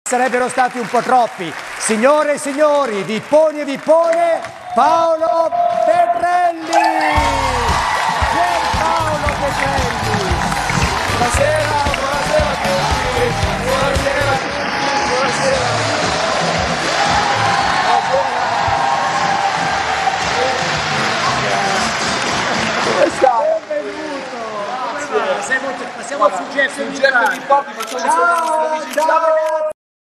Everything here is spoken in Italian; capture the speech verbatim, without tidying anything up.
sarebbero stati un po' troppi. Signore e signori, Vipponi e Vippone, Paolo Petrelli! Paolo Petrelli! Buonasera, buonasera a tutti! Buonasera a tutti, buonasera! Come stai? Benvenuto! Come va? Sei molto... Passiamo sul Jeff Sul Jeff di Papi facciamo solo la nostra amicizia.